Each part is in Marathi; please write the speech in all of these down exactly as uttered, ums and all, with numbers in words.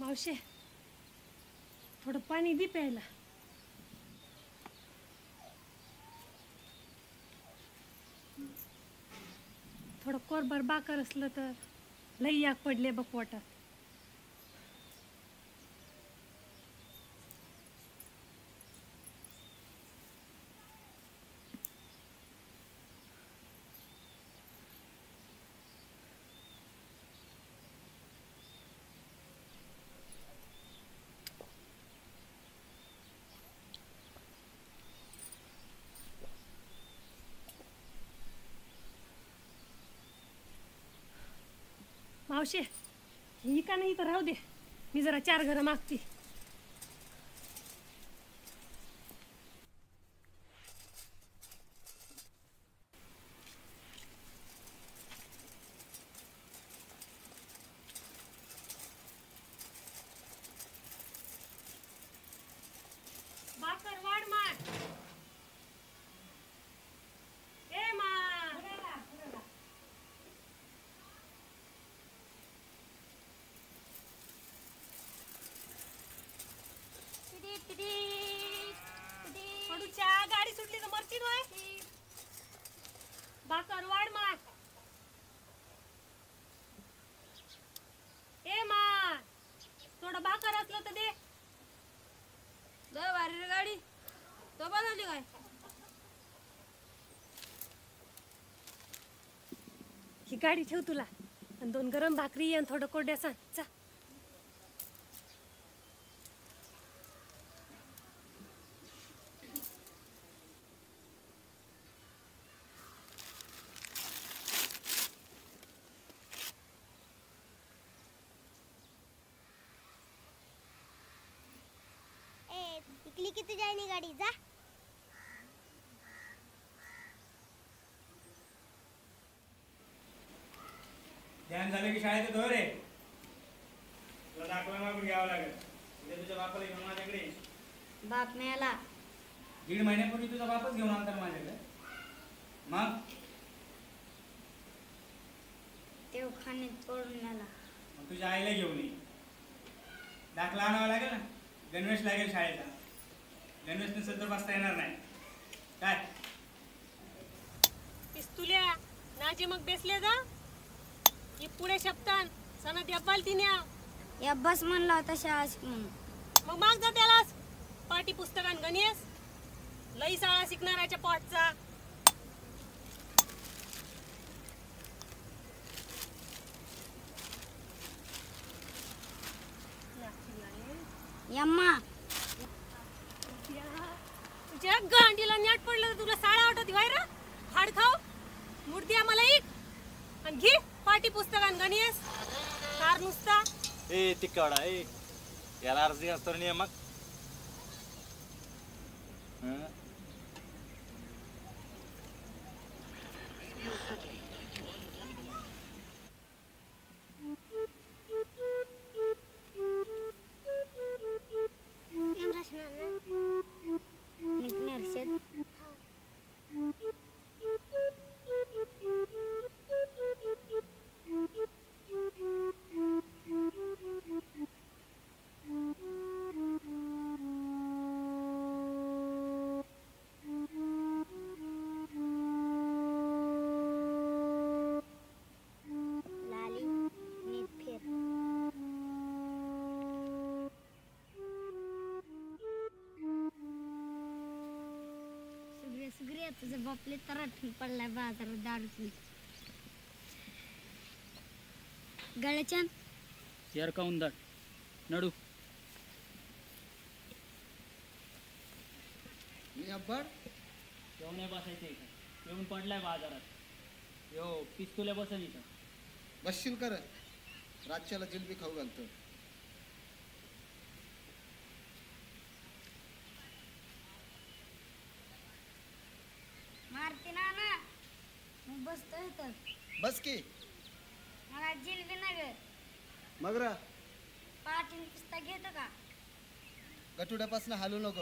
मावशे थोडं पाणी दे प्यायला. थोडं कोरभर बाकर असलं तर लई याक पडले बघ पोटात. मावशे ही का नाही तर राहू दे, मी जरा चार घरं मागते. बाकर वाढ मार. ए मा गाडी सुटली तर मरती होय. बाकर वाढ मार. ए मा थोडं बाकर असलं तर दे. लय भारी रे गाडी. तो बनवली काय? ही गाडी ठेव तुला आणि दोन गरम भाकरी आणि थोडं कोरड्या सांग. चा इकली किती जायनी गाडी जा. ध्यान झालं की शाळेत येतो रे. तुला दाखला मागून घ्यावं लागेल. उद्या तुझ्या बापाला घेऊन माझ्याकडे. बाप मेला. दीड महिन्यापूर्वी तुझा बापच घेऊन आला तर माझ्याकडे. मग तेव खाण्यात पडून मेला. मग तुझ्या आईला घेऊन ये. दाखला आणावा लागेल ना. गणवेश लागेल शाळेचा. गणवेश नसेल तर बसता येणार नाही. काय पिस्तुल्या नाजे मग बेसले जा. ही पुढे शब्दान सनद अब्बाल तिन्या या बस म्हणला होता शाळा शिकून. मग माग जा त्यालाच पाठी पुस्तकान गणेश लई शाळा शिकणाऱ्याच्या पोटचा. यम्मा तुझ्या गांडीला नेट पडलं तर तुला साळा वाटत व्हाय रा. हाड खाऊ मूर्ती आम्हाला एक आणि घे पाठी पुस्तकान गणेश कार नुसता. ए तिकडा ए याला अर्ज असतो नाही मग. तुझं बापले तर पडलाय बाजारात दारू गळ्याच्या यार काऊन दाट नडू. मी अब्बाड येऊन नाही बसायचं इथं. येऊन पडलाय बाजारात. यो पिस्तुल्या बसन इथं. बसशील कर. रातच्याला जिलबी खाऊ घालतो. मारते ना ना मग बसतो इथं. बस की. मला जिलबी ना ग. मग रा पाटील पुस्तक घेतो का? गटुड्यापासून हालू नको.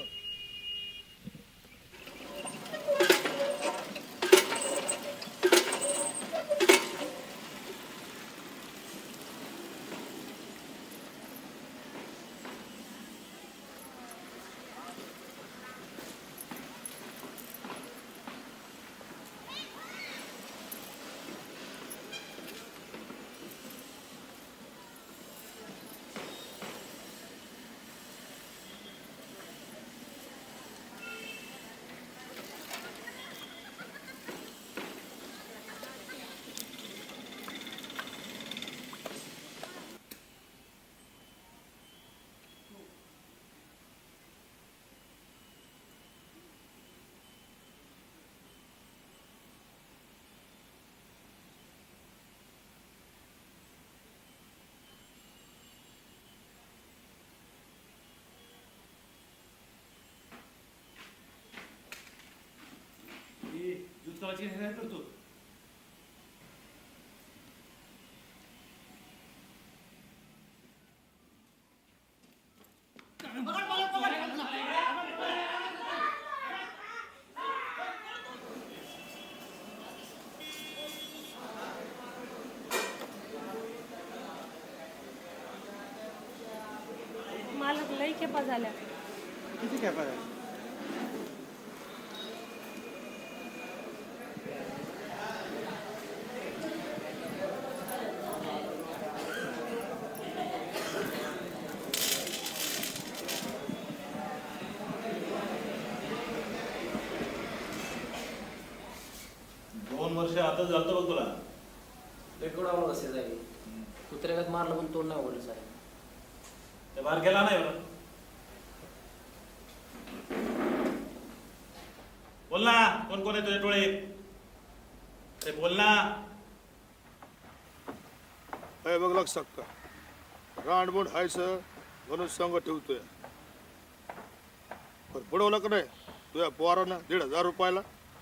पिस्तळाची काय करतो? मालक लई खेपा झाल्या. किती काय पाहिजे? दोन वर्ष आता जातो बघ तुला. पेटवडावलं कसे जाईल कुत्र्यागत मारलं पण तोंड नाही उघडलं साहेब. ते बाहेर गेला नाही बरं. बोल ना, कोण कोण आहे तुझे टोळे? अरे बोल ना. हे बघ लक्षात का, रांडबोड हायचं म्हणून संग ठेवतोय. पण बुडवलं का नाही तुझ्या पोरानं दीड हजार रुपयाला?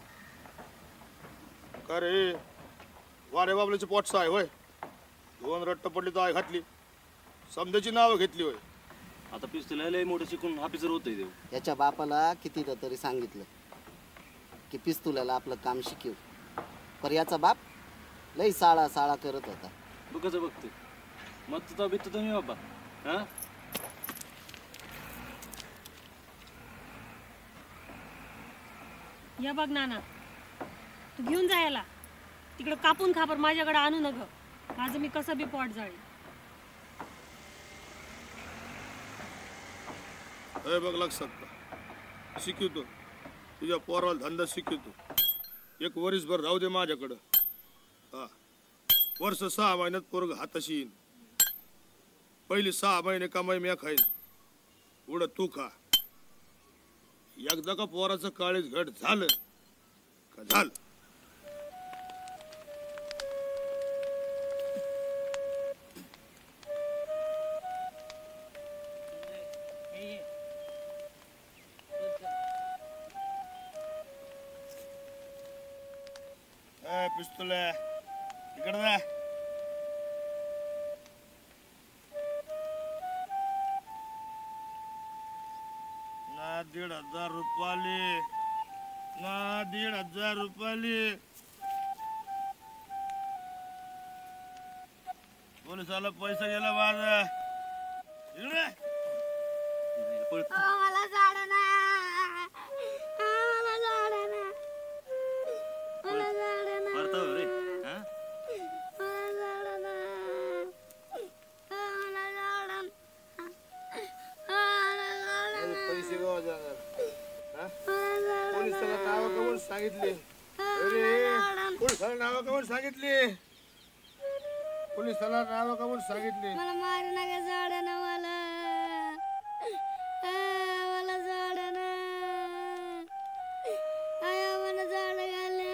का रे वारे बाबलीची पोटसा आहे होय? दोन रट्ट पडली तर आय घातली, समजायची नावं घेतली होय. आता पिस्तुल्या लय मोठं शिकून ऑफिसर होतोय देव. याच्या बापाला कितीदा तरी सांगितलं की पिस्तुल्याला आपलं काम शिकव, पर याचा बाप लई साळा साळा करत होता. तू कसं बघतोय? मग तुझा बित्त तुम्ही बाबा. हा या बघ नाना, तू घेऊन जा याला तिकडं कापून खापर, माझ्याकडे आणू नग. माझं मी कसं बी पोट जाळी. हे बघ लक्षात का, शिकवतो तुझ्या पोराला धंदा शिकवतो. एक वरीसभर राहू दे माझ्याकडं. हा वर्ष सहा महिन्यात पोरग हाताशी येईन. पहिली सहा महिने कमाई मी खाईन, पुढं तू खा. एकदा का पोराचं काळीज घट झालं का झालं. पिस्तुल्या इकडे जा. ना दीड हजार रुपयाले, ना दीड हजार रुपयाले. पोलिसाला पैसा गेला माझा. इकडे मला झाड ना, मला झाड ना, मला झाड ना, परताव रे. हा मला झाड ना, मला झाड ना, मला झाड ना. पैसे गावा जाणार. पोलिसाला नाव कमून सांगितले. अरे पोलिसाला नाव कमून सांगितले. पोलिसाला नाव कमून सांगितले. मला मारू नका, झाड ना मला, मला झाड ना, आया मला झाड घाले.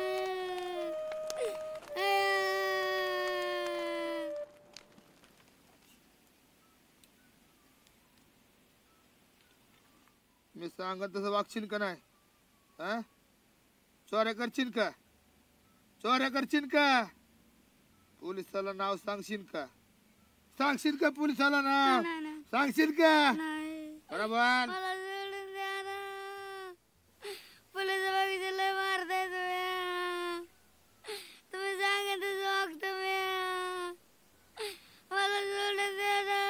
मी सांगत तसं वागशील का नाही? हा चोऱ्या करशील का? चोऱ्या करशील का? पोलिसाला नाव सांगशील का? सांगशील का पोलिसाला नाव? सांगशील का? बरोबर. मला सोडून द्या ना, पोलीस बघितलं लय मारताय तुम्ही. तुम्ही सांगत वागतो मी. मला सोडून द्या ना.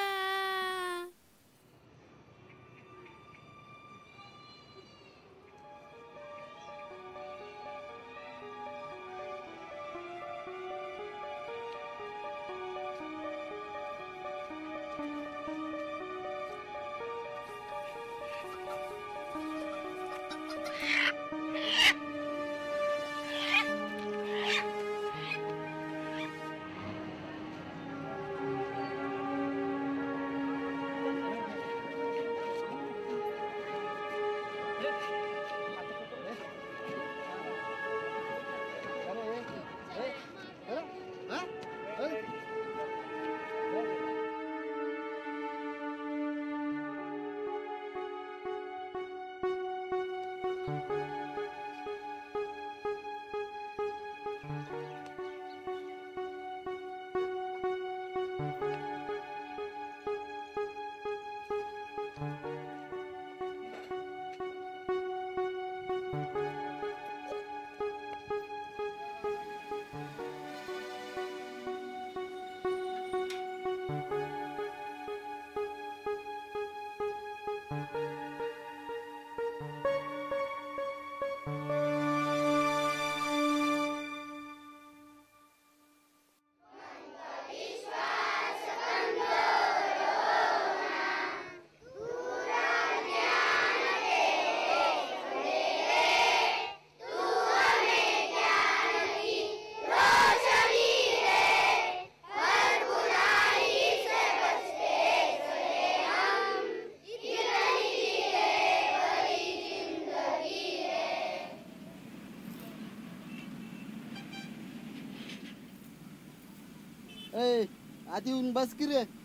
ए आधी येऊन बस की रे